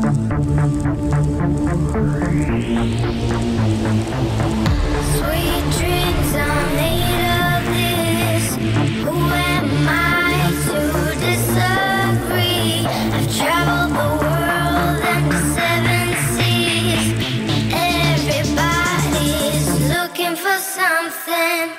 Sweet dreams are made of this. Who am I to disagree? I've traveled the world and the seven seas. Everybody's looking for something.